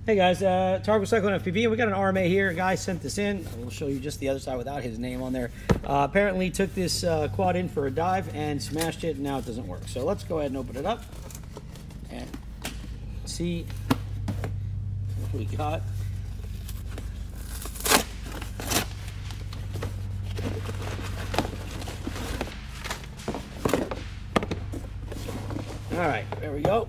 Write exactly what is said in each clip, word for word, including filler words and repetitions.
Hey guys, uh, Tarek with Cyclone F P V, and we got an R M A here. A guy sent this in. We'll show you just the other side without his name on there. Uh, apparently took this uh, quad in for a dive and smashed it, and now it doesn't work. So let's go ahead and open it up and see what we got. All right, there we go.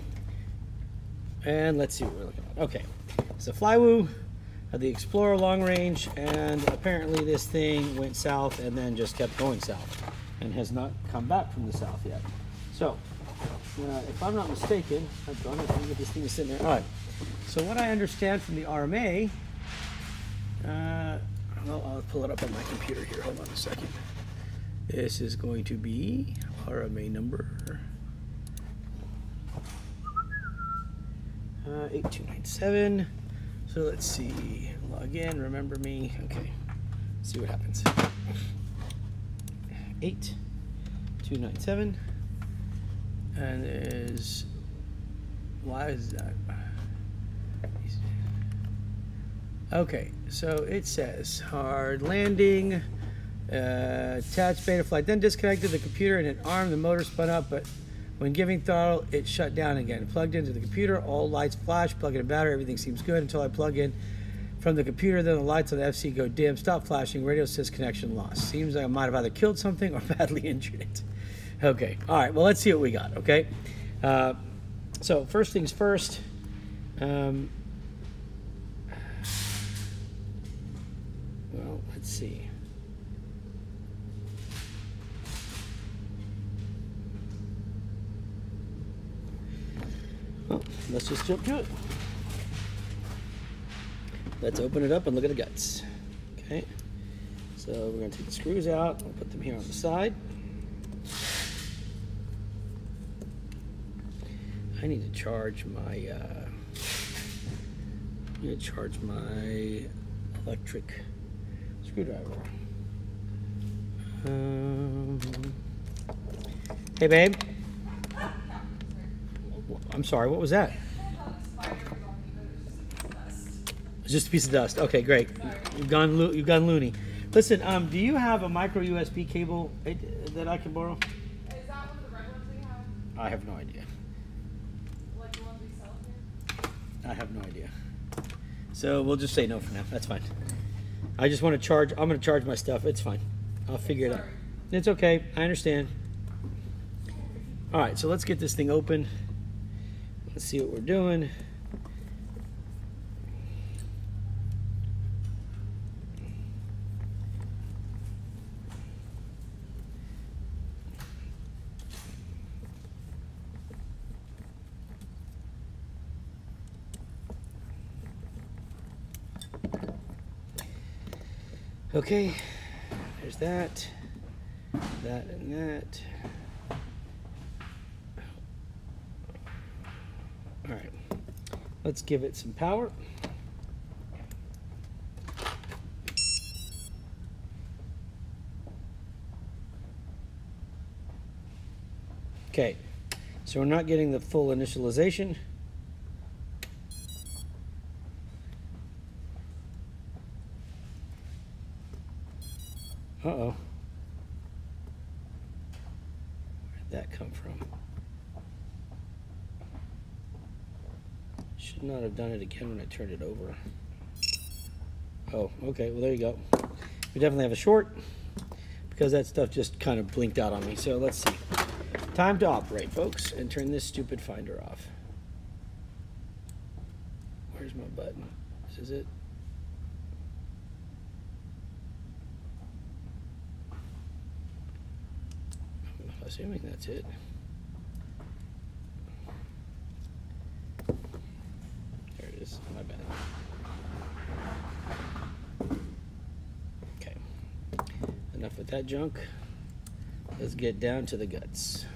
And let's see what we're looking at. Okay, it's a Flywoo, uh, the Explorer long range, and apparently this thing went south and then just kept going south and has not come back from the south yet. So, uh, if I'm not mistaken, I've done it. Let me get this thing sitting there. All right. So what I understand from the R M A, uh, well, I'll pull it up on my computer here. Hold on a second. This is going to be R M A number. Uh, eight two nine seven. So let's see. Log in. Remember me. Okay. Let's see what happens. eight two nine seven. And there's. Why is that? Okay. So it says hard landing. Uh, attached beta flight. Then disconnected the computer and it armed. The motor spun up, but when giving throttle, it shut down again. Plugged into the computer, all lights flash, plug in a battery, everything seems good until I plug in from the computer, then the lights on the F C go dim, stop flashing, radio says connection lost. Seems like I might have either killed something or badly injured it. Okay, all right, well, let's see what we got, okay? Uh, so first things first, um, well, let's see. Well, let's just jump to it. Let's open it up and look at the guts. Okay, so we're going to take the screws out. We'll put them here on the side. I need to charge my. Uh, I need to charge my electric screwdriver. Um, hey, babe. I'm sorry, what was that? It's just a piece of dust. Okay, great. You've gone, lo you've gone loony. Listen, um, do you have a micro U S B cable that I can borrow? Is that one of the red ones that you have? I have no idea. Like the ones we sell here? I have no idea. So we'll just say no for now. That's fine. I just want to charge. I'm going to charge my stuff. It's fine. I'll figure it out. It's okay. I understand. All right, so let's get this thing open. Let's see what we're doing. Okay, there's that, that and that. All right, let's give it some power. Okay, so we're not getting the full initialization. Uh-oh. Where'd that come from? Should not have done it again when I turned it over. Oh, okay, well there you go. We definitely have a short because that stuff just kind of blinked out on me. So let's see. Time to operate, folks, and turn this stupid finder off. Where's my button? This is it. I'm assuming that's it. There it is. My bad. Okay. Enough with that junk. Let's get down to the guts.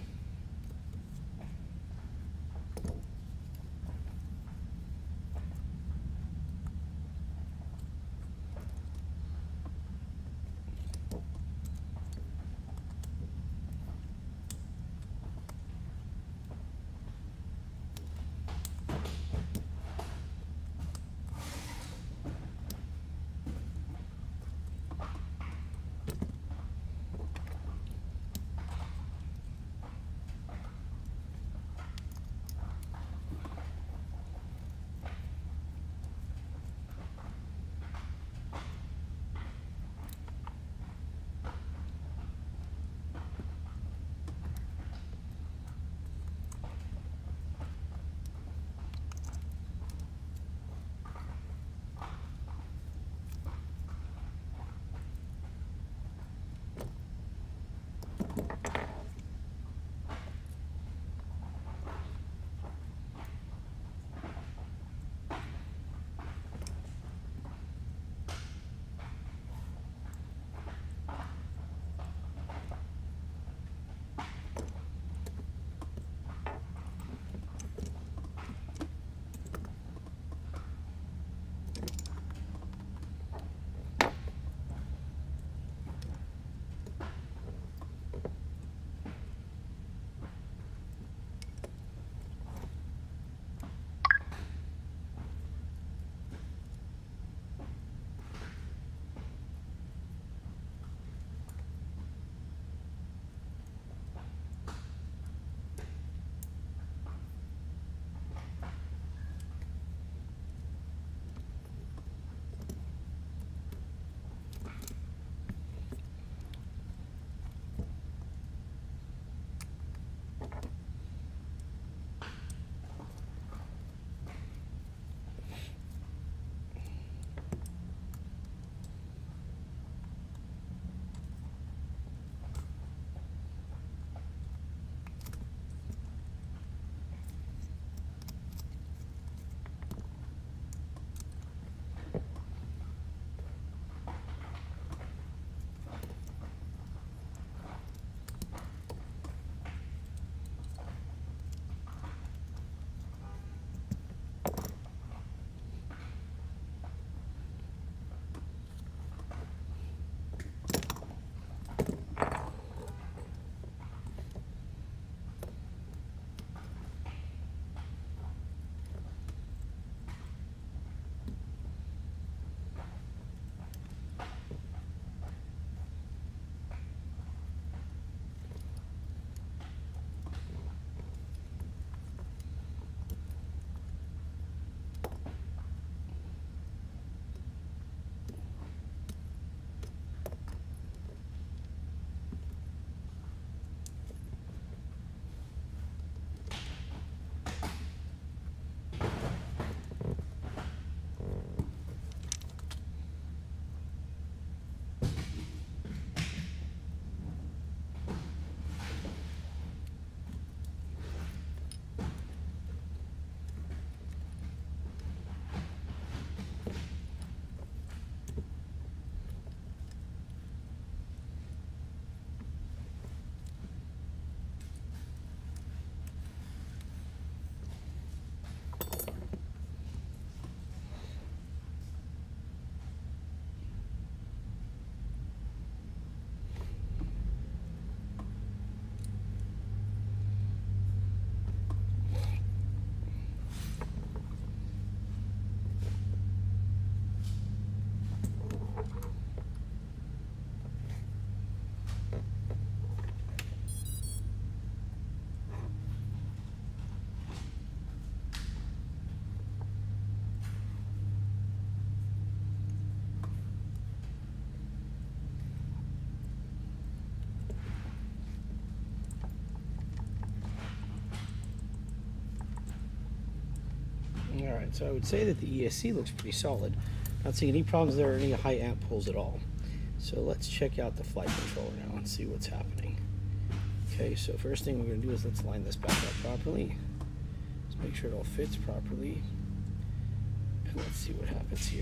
Alright, so I would say that the E S C looks pretty solid. Not seeing any problems there or any high amp pulls at all. So let's check out the flight controller now and see what's happening. Okay, so first thing we're going to do is let's line this back up properly. Let's make sure it all fits properly. And let's see what happens here.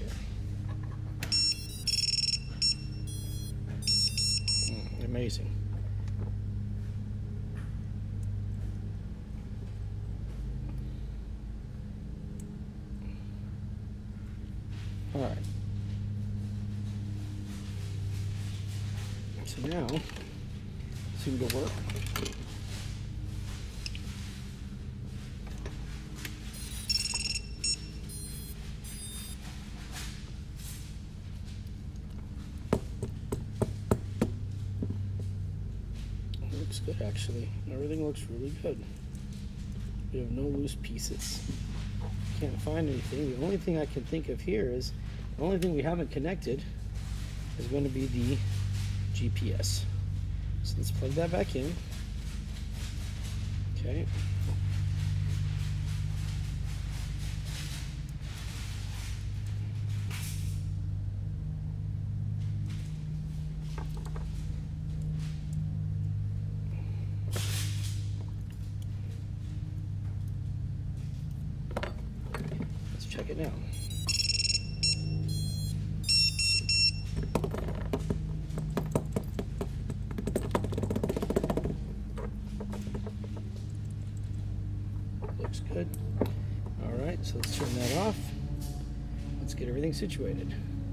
Mm, amazing. All right. So now, seem to work. Looks good, actually. Everything looks really good. We have no loose pieces. Can't find anything. The only thing I can think of here is the only thing we haven't connected is going to be the G P S. So let's plug that back in. Okay. Let's check it now. Looks good. All right, so let's turn that off. Let's get everything situated.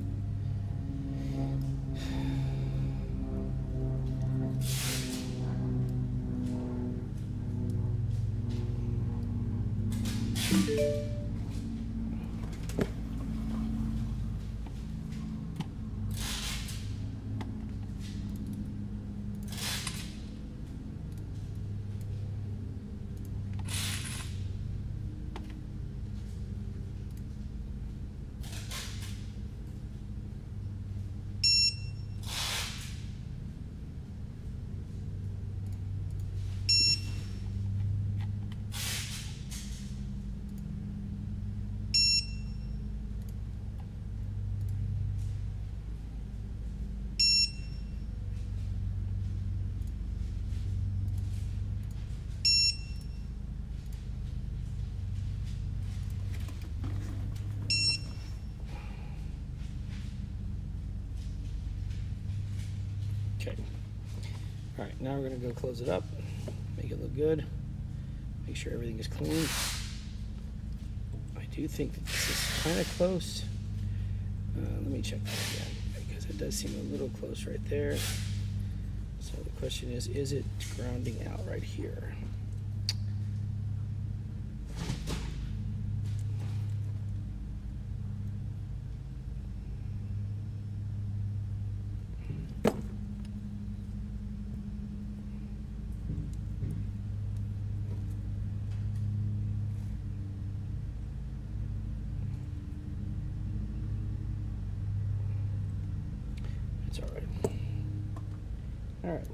Okay. All right, now we're going to go close it up, make it look good, make sure everything is clean. I do think that this is kind of close. Uh, let me check that again, because it does seem a little close right there. So the question is, is it grounding out right here? It's all right. All right.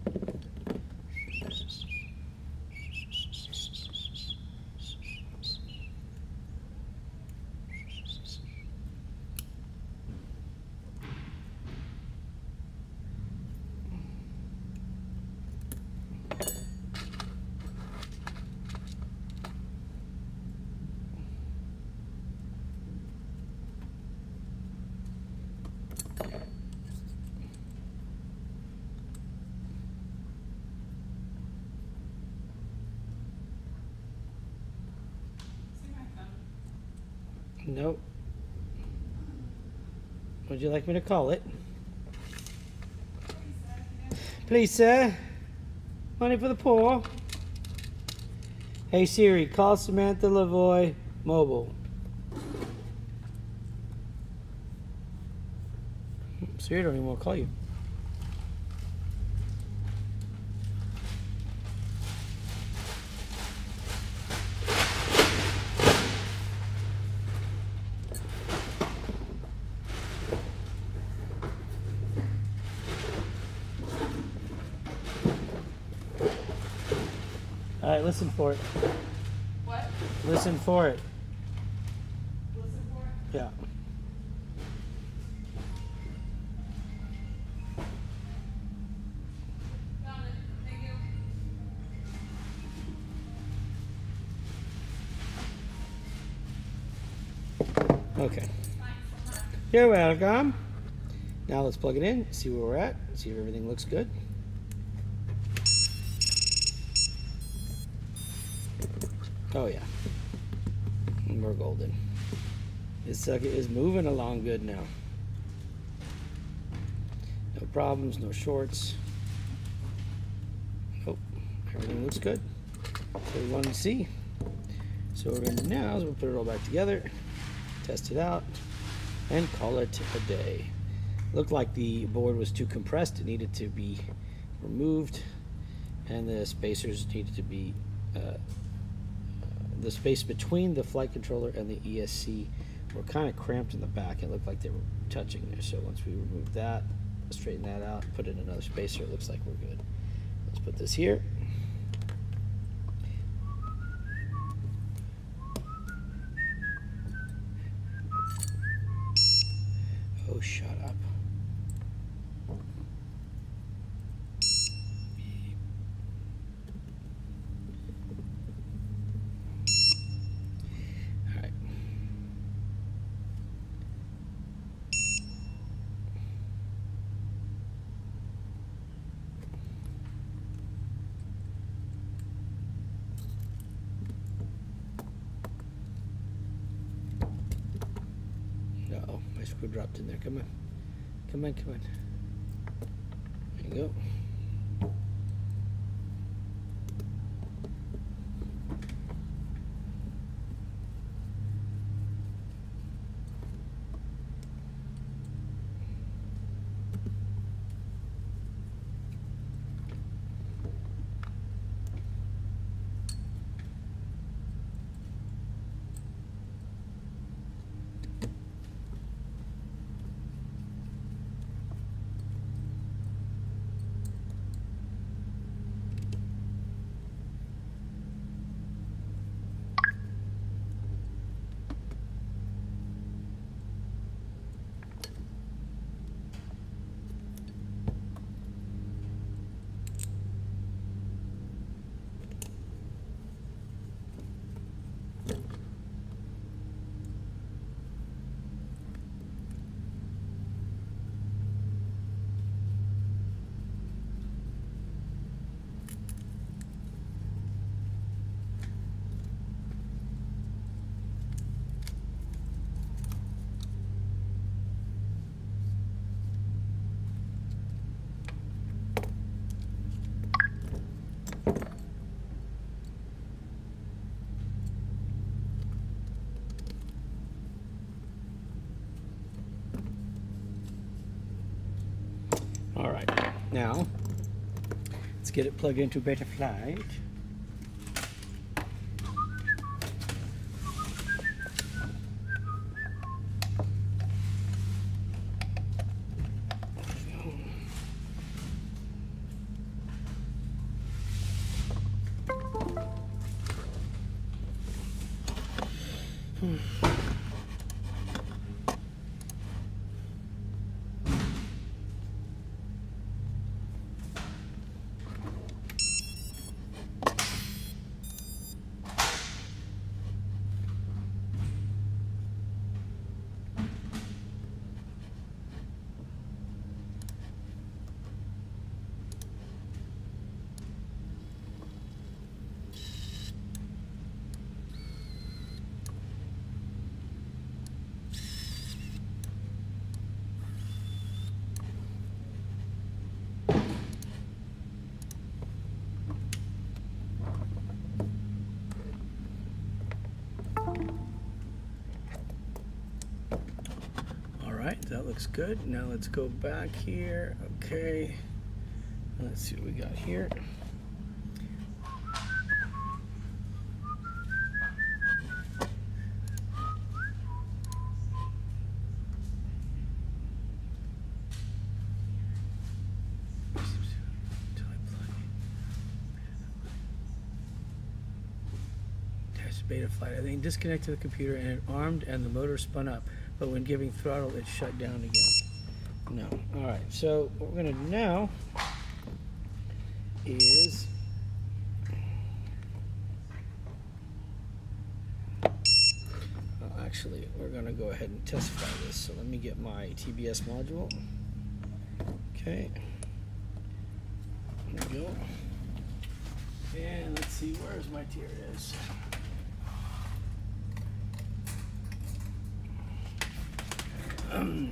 Nope. Would you like me to call it? Please, sir. Money for the poor. Hey Siri, call Samantha Lavoie mobile. Siri don't even want to call you. All right, listen for it. What? Listen for it. Listen for it? Yeah. Got it. Thank you. Okay. Thanks so much. You're welcome. Now let's plug it in, see where we're at, see if everything looks good. Oh yeah, and we're golden. This sucker is moving along good now. No problems, no shorts. Oh, everything looks good. That's what we wanted to see. So what we're gonna do now is we'll put it all back together, test it out, and call it a day. Looked like the board was too compressed. It needed to be removed, and the spacers needed to be uh, the space between the flight controller and the E S C were kind of cramped in the back. It looked like they were touching there. So once we remove that, straighten that out, put in another spacer, it looks like we're good. Let's put this here. Oh, shut up. Uh-oh, my screw dropped in there. Come on. Come on, come on. There you go. All right, now let's get it plugged into Beta Flight. looks good. Now let's go back here. Okay. Let's see what we got here. Beta flight. I think disconnected the computer and it armed and the motor spun up, but when giving throttle it shut down again. No. Alright, so what we're going to do now is well, actually we're going to go ahead and test fly this. So let me get my T B S module. Okay. There we go. And let's see, where's my tier is. Um,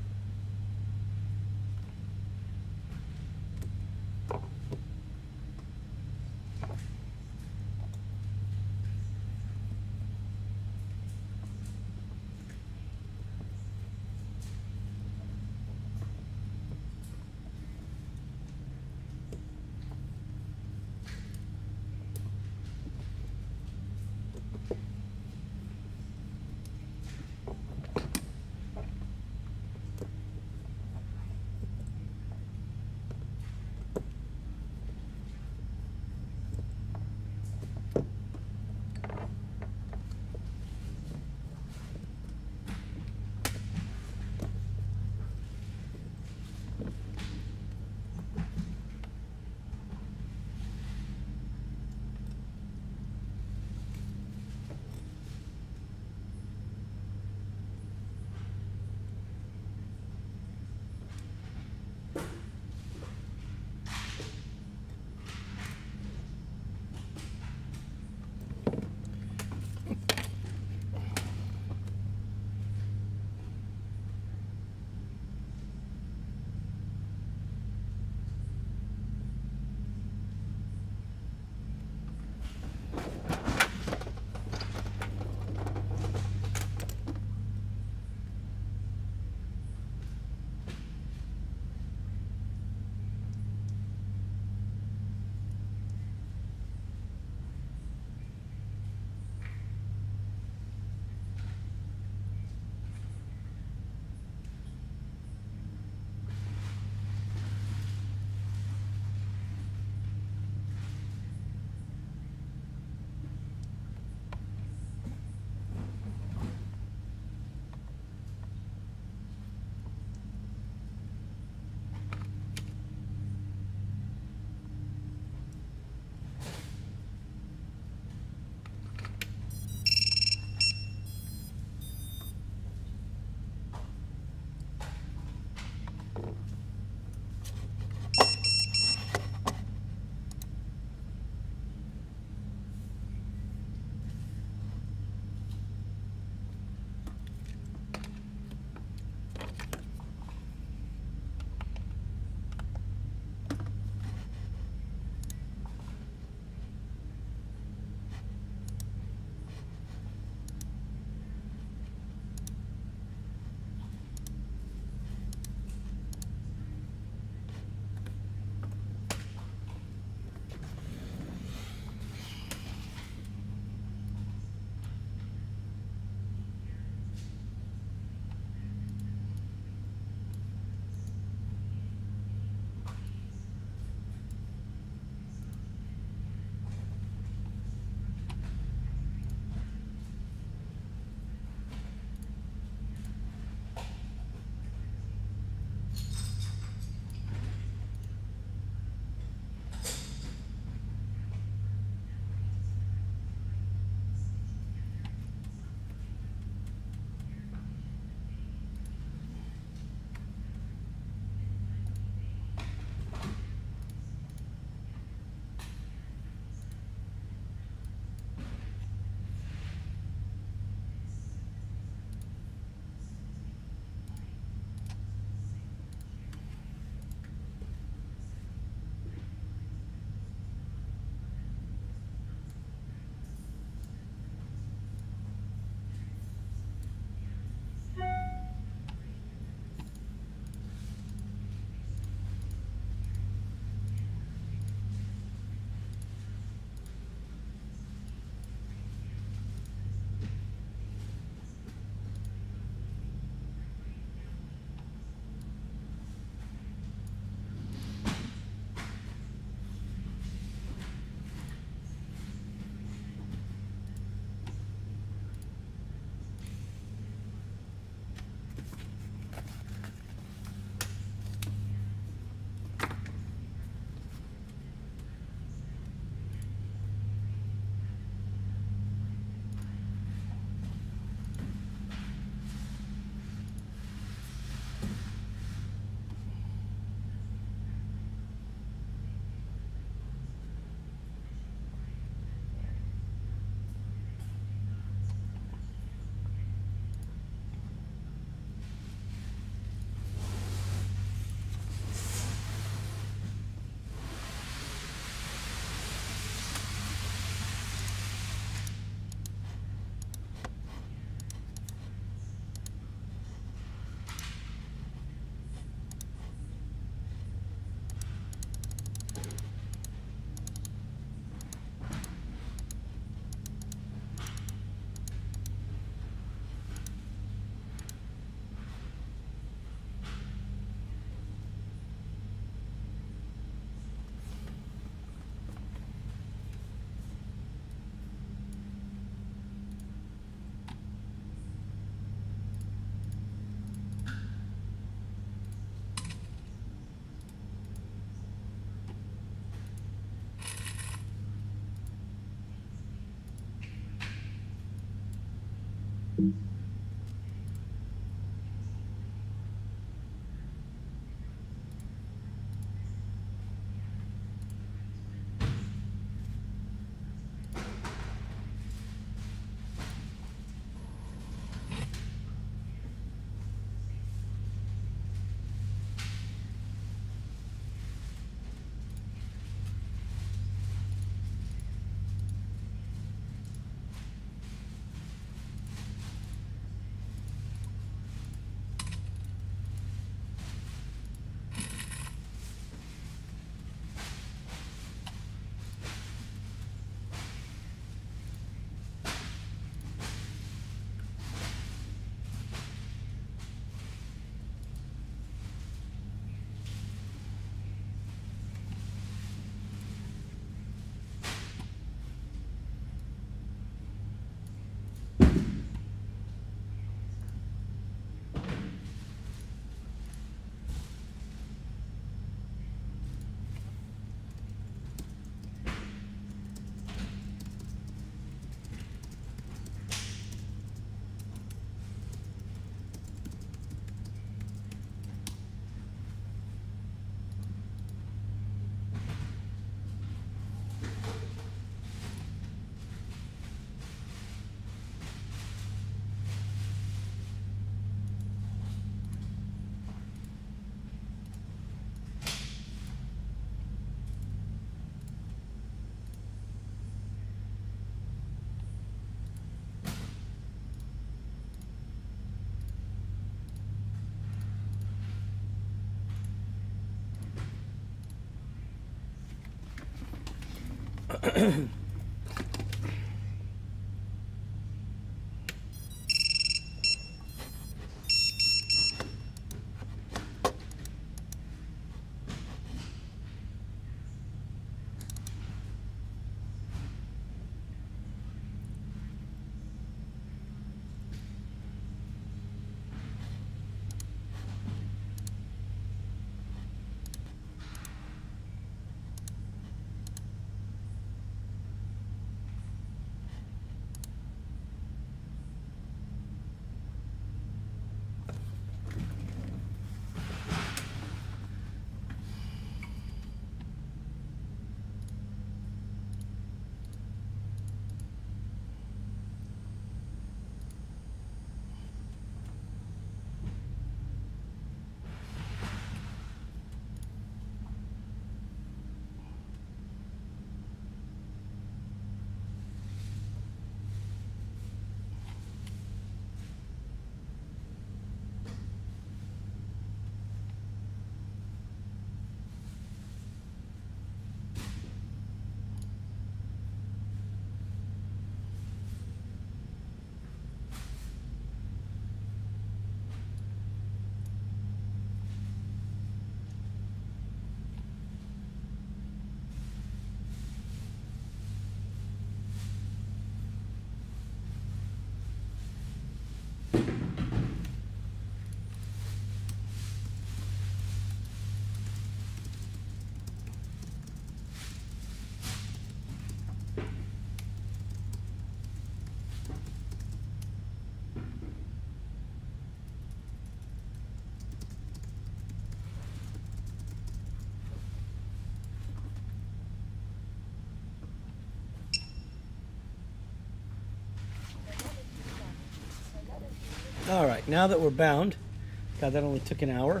All right, now that we're bound, God, that only took an hour.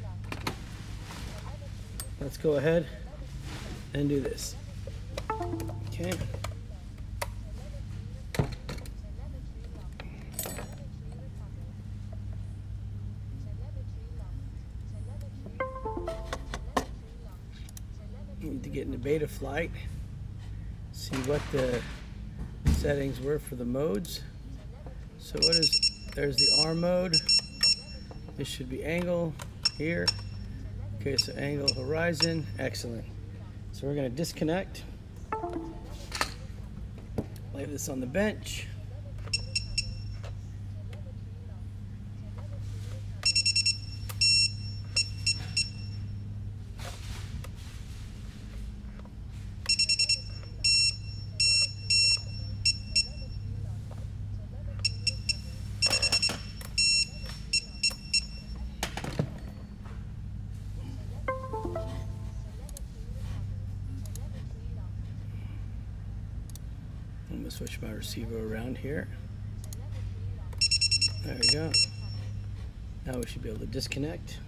Let's go ahead and do this. Okay. Need to get into beta flight, see what the settings were for the modes. So what is, there's the R mode. This should be angle here. Okay, so angle horizon, excellent. So we're gonna disconnect. Leave this on the bench. I'm gonna switch my receiver around here. There we go. Now we should be able to disconnect.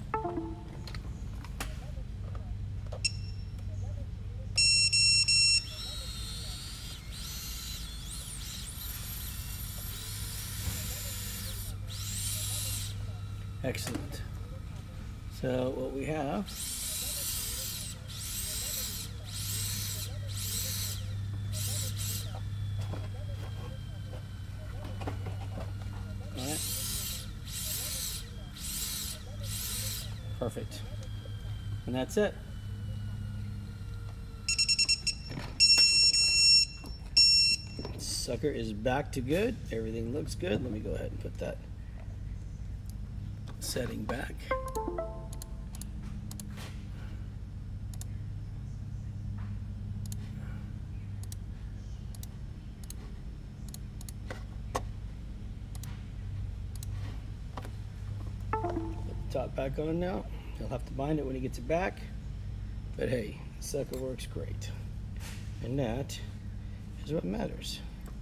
Excellent. So what we have all right. Perfect. And that's it. Sucker is back to good. Everything looks good. Let me go ahead and put that setting back. Put the top back on now. He'll have to bind it when he gets it back. But hey, the sucker works great. And that is what matters.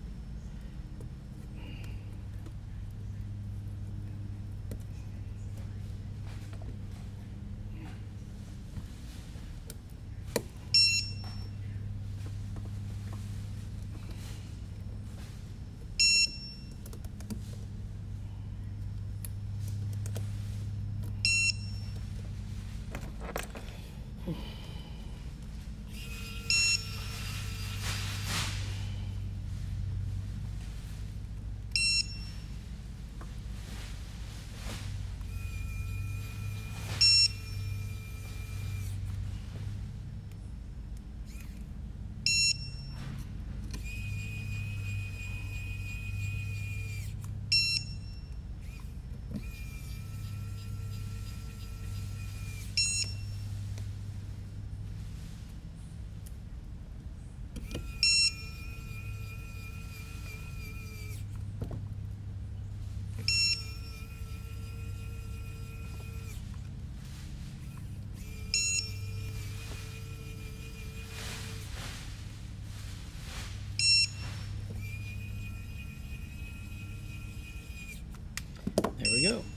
There we go.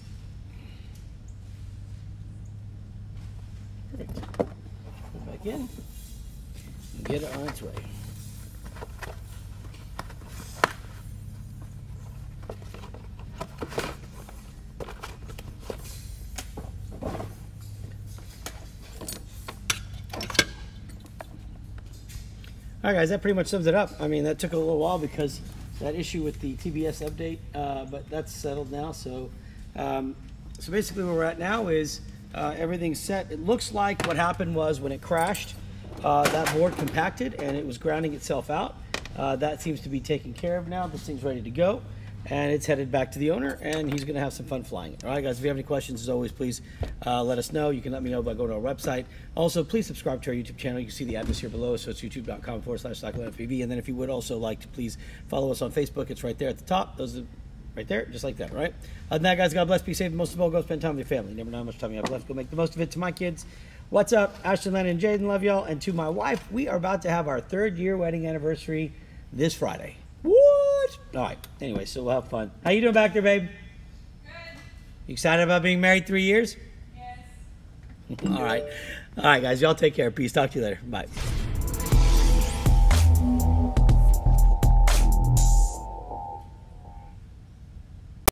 Perfect. Put it back in and get it on its way. All right, guys, that pretty much sums it up. I mean, that took a little while because that issue with the T B S update, uh, but that's settled now. So, um, so basically where we're at now is uh, everything's set. It looks like what happened was when it crashed, uh, that board compacted and it was grounding itself out. Uh, that seems to be taken care of now. This thing's ready to go. And it's headed back to the owner, and he's going to have some fun flying it. All right, guys, if you have any questions, as always, please uh, let us know. You can let me know by going to our website. Also, please subscribe to our YouTube channel. You can see the address here below, so it's youtube.com forward slash Cyclone F P V. And then if you would also like to please follow us on Facebook, it's right there at the top. Those are right there, just like that, all right? Other than that, guys, God bless, be safe. Most of all, go spend time with your family. You never know how much time you have left. Go make the most of it. To my kids, what's up? Ashton, Lennon, and Jaden, love y'all. And to my wife, we are about to have our third year wedding anniversary this Friday. What? All right. Anyway, so we'll have fun. How you doing back there, babe? Good. You excited about being married three years? Yes. All right. All right, guys. Y'all take care. Peace. Talk to you later. Bye.